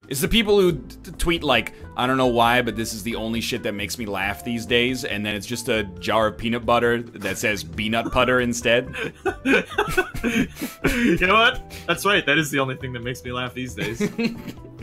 It's the people who tweet like, I don't know why, but this is the only shit that makes me laugh these days, and then it's just a jar of peanut butter that says beanut butter instead. You know what? That's right. That is the only thing that makes me laugh these days.